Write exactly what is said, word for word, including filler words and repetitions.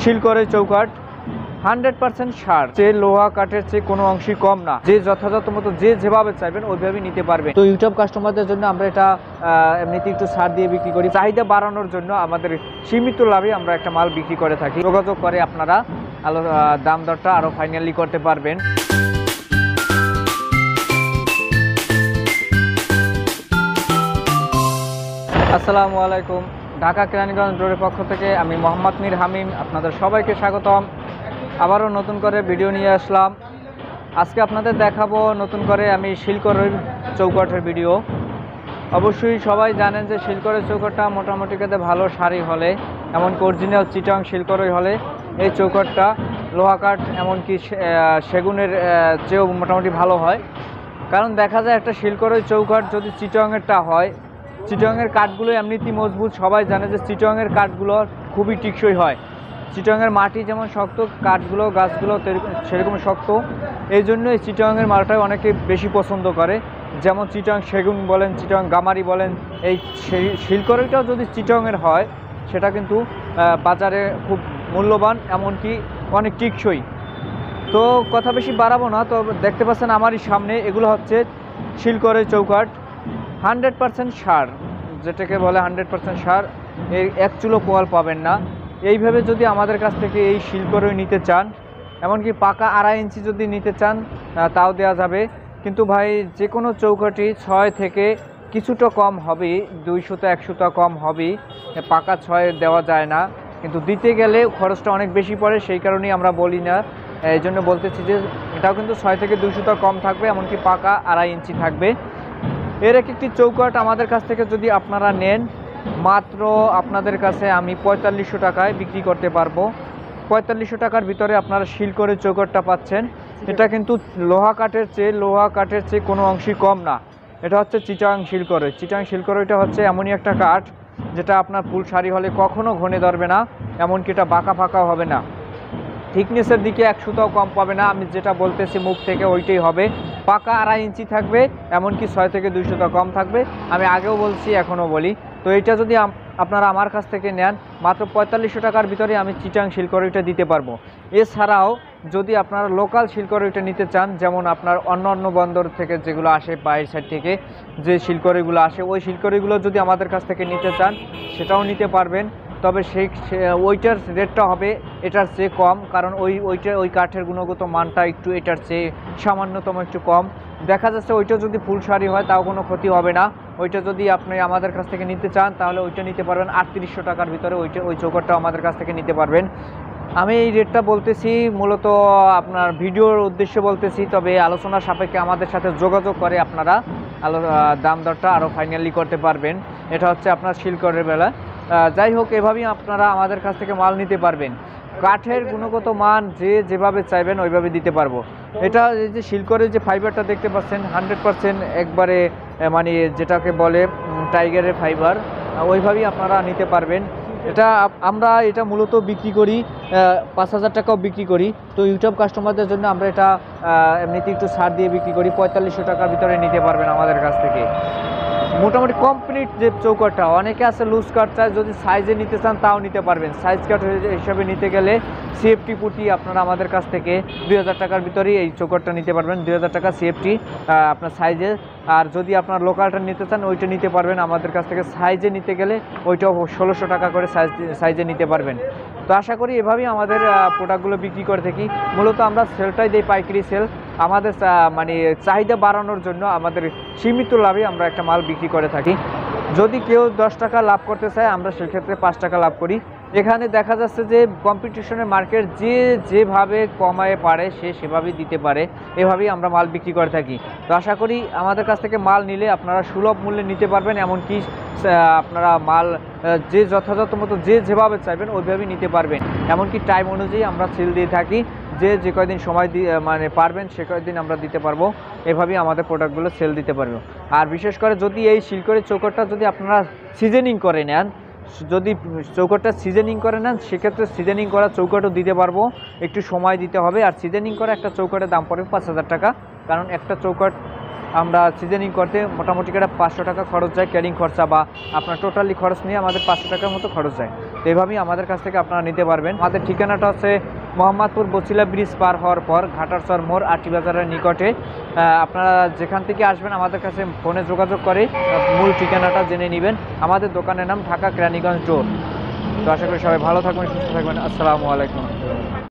শিলকড়াই চৌকাঠ hundred percent সার, যে লোহা কাঠের চেয়ে কোনো অংশই কম না। যে যথাযথ মতো যে যেভাবে চাইবেন ওইভাবেই নিতে পারবেন। তো ইউটিউব কাস্টমারদের জন্য আমরা এটা এমনিতে একটু ছাড় দিয়ে বিক্রি করি। চাহিদা বাড়ানোর জন্য আমাদের সীমিত লাভে আমরা একটা মাল বিক্রি করে থাকি। যোগাযোগ করে আপনারা আলো দাম দরটা আরও ফাইনালি করতে পারবেন। আসসালামু আলাইকুম। ঢাকা কেরানীগঞ্জ রোডের পক্ষ থেকে আমি মোহাম্মদ মীর হামিম আপনাদের সবাইকে স্বাগতম। আবারও নতুন করে ভিডিও নিয়ে আসলাম। আজকে আপনাদের দেখাবো নতুন করে আমি শিলকড়াই চৌকাঠের ভিডিও। অবশ্যই সবাই জানেন যে শিলকড়াই চৌকাঠটা মোটামুটি কাতে ভালো সারি হলে, এমনকি অরিজিনাল চিটাং শিলকড়াই হলে এই চৌকাঠটা লোহা কাঠ এমনকি সেগুনের চেয়েও মোটামুটি ভালো হয়। কারণ দেখা যায় একটা শিলকড়াই চৌকাঠ যদি চিটাংয়েরটা হয়, চিটাংয়ের কাঠগুলো এমনিতেই মজবুত। সবাই জানে যে চিটাংয়ের কাঠগুলো খুবই টিকসই হয়। চিটাংয়ের মাটি যেমন শক্ত, কাঠগুলো গাছগুলো সেরকম শক্ত। এই জন্য এই চিটাংয়ের মালটাই অনেকে বেশি পছন্দ করে। যেমন চিটাং সেগুন বলেন, চিটাং গামারি বলেন, এই শিলকড়াইটাও যদি চিটাংয়ের হয় সেটা কিন্তু বাজারে খুব মূল্যবান, এমনকি অনেক টিকসই। তো কথা বেশি বাড়াবো না। তো দেখতে পাচ্ছেন আমারই সামনে এগুলো হচ্ছে শিলকড়াই চৌকাঠ হান্ড্রেড পার্সেন্ট সার, যেটাকে বলে হান্ড্রেড পার্সেন্ট সার। এই এক চুলো পোয়াল পাবেন না। এইভাবে যদি আমাদের কাছ থেকে এই শিলকড়াই নিতে চান, এমনকি পাকা আড়াই ইঞ্চি যদি নিতে চান তাও দেওয়া যাবে। কিন্তু ভাই যে কোনো চৌকাঠই ছয় থেকে কিছুটা কম হবে, দুইশোতে একশোটা কম হবে। পাকা ছয় দেওয়া যায় না, কিন্তু দিতে গেলে খরচটা অনেক বেশি পড়ে। সেই কারণেই আমরা বলি না। এই জন্য বলতেছি যে এটাও কিন্তু ছয় থেকে দুইশোটা কম থাকবে, এমনকি পাকা আড়াই ইঞ্চি থাকবে। এর এক একটি চৌকাঠ আমাদের কাছ থেকে যদি আপনারা নেন, মাত্র আপনাদের কাছে আমি পঁয়তাল্লিশশো টাকায় বিক্রি করতে পারবো। পঁয়তাল্লিশশো টাকার ভিতরে আপনারা শিলকড়াই চৌকাঠটা পাচ্ছেন। এটা কিন্তু লোহা কাঠের চেয়ে লোহা কাঠের চেয়ে কোনো অংশই কম না। এটা হচ্ছে চিটাং শিলকড়াই। চিটাং শিলকড়াইটা হচ্ছে এমনই একটা কাঠ যেটা আপনার ফুল সারি হলে কখনো ঘনে ধরবে না, এমনকি এটা বাঁকা ফাঁকাও হবে না। থিকনেসের দিকে এক সুতাও কম পাবে না। আমি যেটা বলতেছি মুখ থেকে ওইটাই হবে। পাকা আড়াই ইঞ্চি থাকবে, এমনকি ছয় থেকে দুই সুতা কম থাকবে। আমি আগেও বলছি, এখনও বলি। তো এইটা যদি আপনারা আমার কাছ থেকে নেন, মাত্র পঁয়তাল্লিশশো টাকার ভিতরে আমি চিটাং শিলকড়াইটা দিতে পারবো। এছাড়াও যদি আপনারা লোকাল শিলকড়াইটা নিতে চান, যেমন আপনার অন্য অন্য বন্দর থেকে যেগুলো আসে, বাইরের সাইড থেকে যে শিলকড়াইগুলো আসে, ওই শিলকড়াইগুলো যদি আমাদের কাছ থেকে নিতে চান সেটাও নিতে পারবেন। তবে সেই ওইটার রেটটা হবে এটার চেয়ে কম, কারণ ওই ওইটা ওই কাঠের গুণগত মানটা একটু এটার চেয়ে সামান্যতম একটু কম। দেখা যাচ্ছে ওইটা যদি ফুল সারি হয় তাও কোনো ক্ষতি হবে না। ওইটা যদি আপনি আমাদের কাছ থেকে নিতে চান তাহলে ওইটা নিতে পারবেন আটত্রিশশো টাকার ভিতরে। ওইটা ওই চৌকাঠটাও আমাদের কাছ থেকে নিতে পারবেন। আমি এই রেটটা বলতেছি মূলত আপনার ভিডিওর উদ্দেশ্যে বলতেছি, তবে আলোচনার সাপেক্ষে আমাদের সাথে যোগাযোগ করে আপনারা আলো দাম দরটা আরও ফাইনালি করতে পারবেন। এটা হচ্ছে আপনার শিলকড়াইয়ের বেলা। যাই হোক, এভাবেই আপনারা আমাদের কাছ থেকে মাল নিতে পারবেন। কাঠের গুণগত মান যে যেভাবে চাইবেন ওইভাবে দিতে পারবো। এটা এই যে শিলকড়াইয়ের যে ফাইবারটা দেখতে পাচ্ছেন, হান্ড্রেড পারসেন্ট একবারে মানে যেটাকে বলে টাইগারের ফাইবার, ওইভাবেই আপনারা নিতে পারবেন। এটা আমরা এটা মূলত বিক্রি করি পাঁচ হাজার টাকাও বিক্রি করি। তো ইউটিউব কাস্টমারদের জন্য আমরা এটা এমনিতে একটু ছাড় দিয়ে বিক্রি করি। পঁয়তাল্লিশশো টাকার ভিতরে নিতে পারবেন আমাদের কাছ থেকে। মোটামুটি কমপ্লিট যে চৌকাঠটা, অনেকে আছে লুজ কাট চায়, যদি সাইজে নিতে চান তাও নিতে পারবেন। সাইজ কাট হিসাবে নিতে গেলে সিএফটি পুটি আপনারা আমাদের কাছ থেকে দুই হাজার টাকার ভিতরেই এই চৌকাঠটা নিতে পারবেন। দুই হাজার টাকা সিএফটি আপনার সাইজে। আর যদি আপনার লোকালটা নিতে চান ওইটা নিতে পারবেন আমাদের কাছ থেকে। সাইজে নিতে গেলে ওইটাও ষোলোশো টাকা করে সাইজ সাইজে নিতে পারবেন। তো আশা করি এভাবেই আমাদের প্রোডাক্টগুলো বিক্রি করে থাকি। মূলত আমরা সেলটাই দিই পাইকারি সেল। আমাদের মানে চাহিদা বাড়ানোর জন্য আমাদের সীমিত লাভে আমরা একটা মাল বিক্রি করে থাকি। যদি কেউ দশ টাকা লাভ করতে চায় আমরা সেক্ষেত্রে পাঁচ টাকা লাভ করি। এখানে দেখা যাচ্ছে যে কম্পিটিশনের মার্কেট যে যেভাবে কমায় পারে সে সেভাবেই দিতে পারে, এভাবেই আমরা মাল বিক্রি করে থাকি। তো আশা করি আমাদের কাছ থেকে মাল নিলে আপনারা সুলভ মূল্যে নিতে পারবেন, এমনকি আপনারা মাল যে যথাযথ মতো যে যেভাবে চাইবেন ওইভাবেই নিতে পারবেন। এমনকি টাইম অনুযায়ী আমরা সেল দিয়ে থাকি। যে যে কয়দিন সময় দিয়ে মানে পারবেন সে কয়দিন আমরা দিতে পারবো। এভাবেই আমাদের প্রোডাক্টগুলো সেল দিতে পারবো। আর বিশেষ করে যদি এই শিলকড়াই চৌকাঠটা যদি আপনারা সিজনিং করে নেন, যদি চৌকাঠটা সিজনিং করে নেন সেক্ষেত্রে সিজনিং করা চৌকাঠও দিতে পারবো। একটু সময় দিতে হবে। আর সিজনিং করা একটা চৌকাঠের দাম পড়বে পাঁচ হাজার টাকা, কারণ একটা চৌকাঠ আমরা সিজনিং করতে মোটামুটি করে পাঁচশো টাকা খরচ যায়, ক্যারিং খরচা বা আপনার টোটালি খরচ নিয়ে আমাদের পাঁচশো টাকার মতো খরচ যায়। তো এইভাবেই আমাদের কাছ থেকে আপনারা নিতে পারবেন। আমাদের ঠিকানাটা হচ্ছে মোহাম্মদপুর বছিলা ব্রিজ পার হওয়ার পর ঘাটারচর মোড় আটি বাজারের নিকটে। আপনারা যেখান থেকে আসবেন আমাদের কাছে ফোনে যোগাযোগ করে মূল ঠিকানাটা জেনে নেবেন। আমাদের দোকানের নাম ঢাকা কেরানীগঞ্জ রোড। তো আশা করি সবাই ভালো থাকবেন, সুস্থ থাকবেন। আসসালামু আলাইকুম।